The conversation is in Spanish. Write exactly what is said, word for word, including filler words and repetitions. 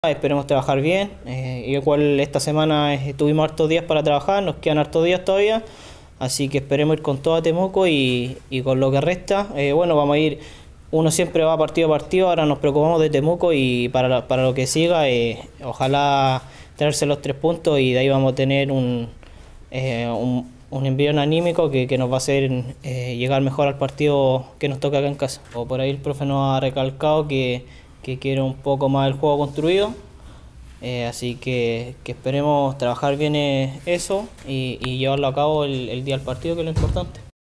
Esperemos trabajar bien. Eh, igual esta semana eh, tuvimos hartos días para trabajar, nos quedan hartos días todavía, así que esperemos ir con todo a Temuco y, y con lo que resta. Eh, bueno, vamos a ir, uno siempre va partido a partido, ahora nos preocupamos de Temuco y para, para lo que siga, eh, ojalá traerse los tres puntos y de ahí vamos a tener un, eh, un, un envío anímico que, que nos va a hacer eh, llegar mejor al partido que nos toca acá en casa. O por ahí el profe nos ha recalcado que que quiere un poco más el juego construido, eh, así que, que esperemos trabajar bien eso y, y llevarlo a cabo el, el día del partido, que es lo importante.